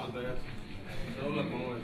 على البنات اقول لك موال.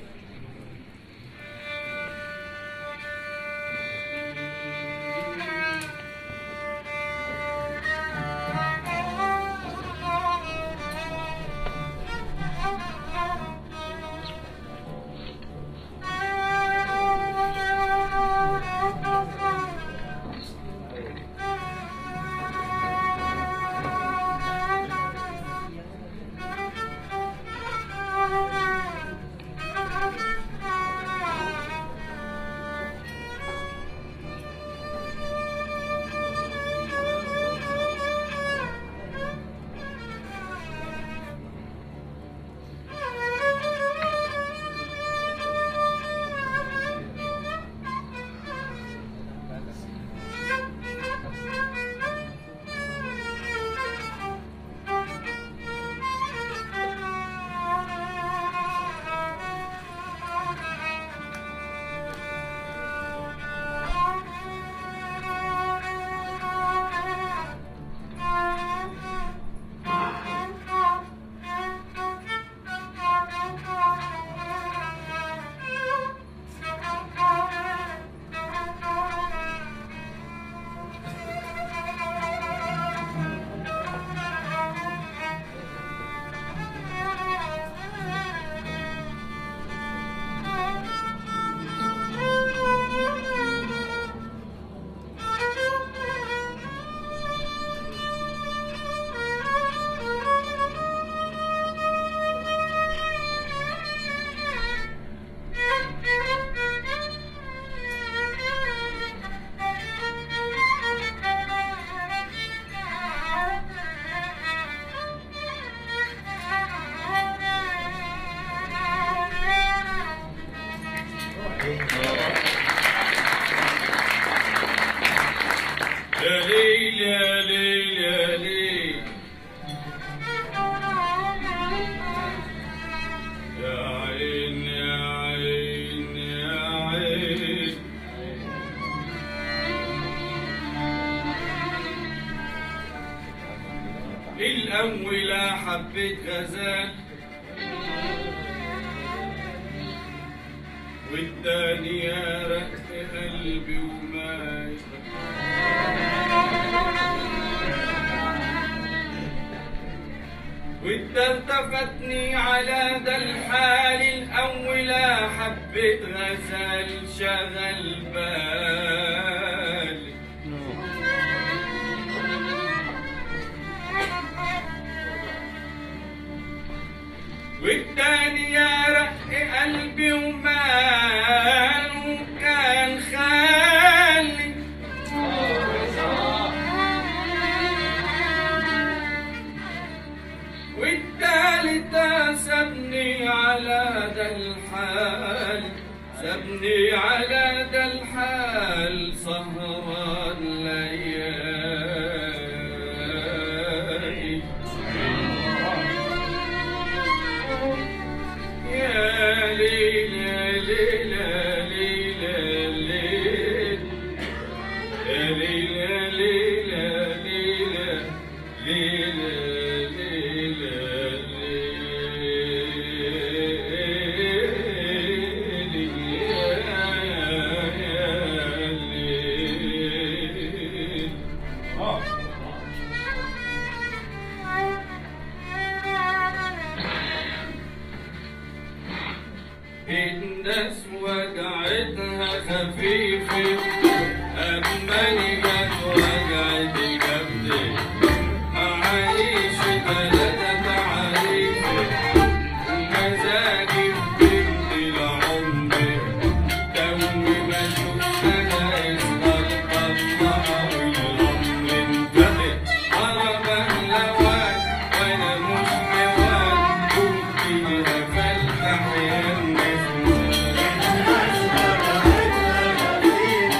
يا ليل يا ليل يا ليل يا عين يا عين يا عين الأول حبيت غزال والتانية رقت قلبي وماي والتلتفتني على ده الحال الأولى حبيت غزال شغل بالي والتانية رق قلبي ومال وكان خالي والتالتة سابني على ده الحال سابني على ده الحال سهران ليالي يا ليل يا ليل يا ليل يا ليل يا ليل يا ليل يا ليل الناس وجعتها خفيفة أما جت وجعت جبدي أعيش ثلاثة تعريف مزاجي بنت العمر توي ما شفتها استطلع والعمر انتهت عربا لوان وأنا مش حيوان قلت لها فلتح يا الناس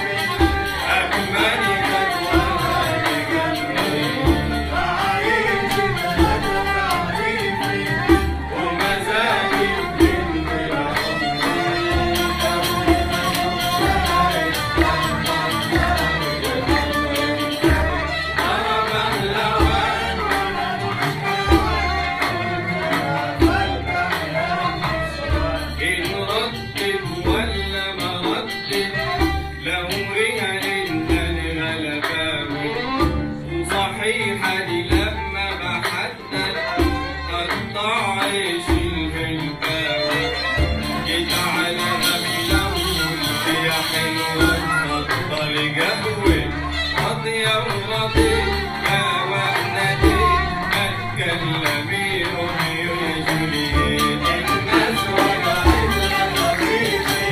قطع عيش الهلباوي، جيت على نبيلة وقلت يا حلوة اتفضلي قهوة، راضية ورضيت قهوة ناديت ما تكلمي روميو يا جولييت، الناس وضعتها خفيفة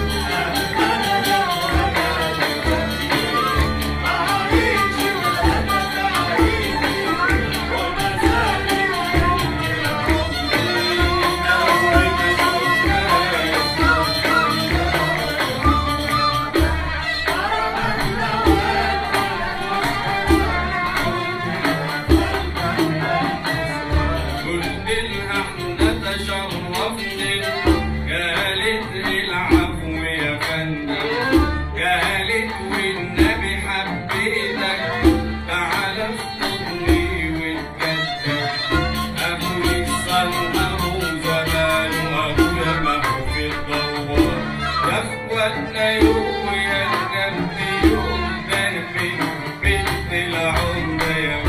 تشرفني، قالت العفو يا فندم، قالت والنبي حبيتك تعال اخطبني واتقدم، ابوي الصنهر وزمان وابويا محو في الدوار، يا اخواتنا يوم يا الجنب يوم دربي بنت العمر يا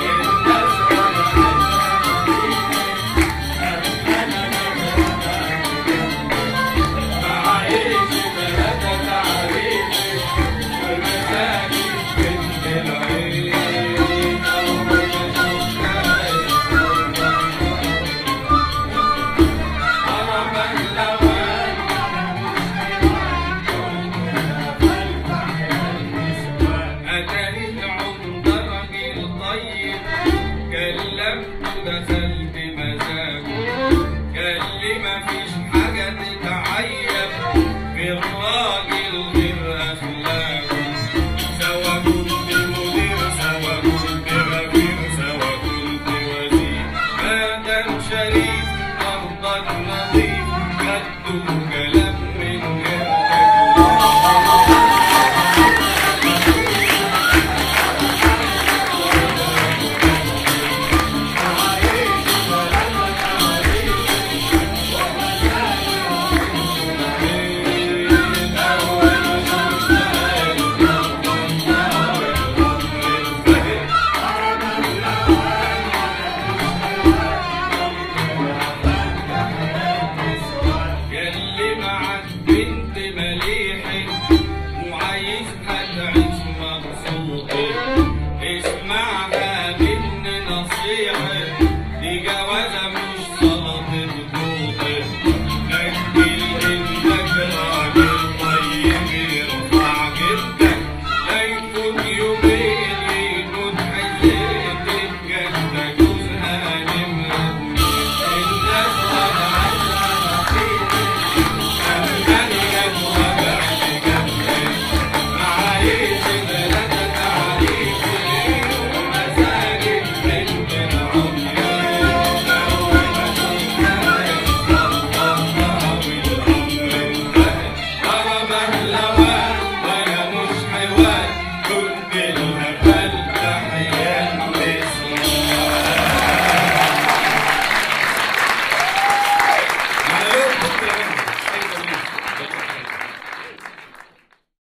دخلت مزاجه، قال لي مفيش حاجة تتعيب في الراجل غير أخلاقه، سوا كنت مدير سوا كنت غفير سوا كنت وزير، ما دام شريف أرضك نظيف خدته كلام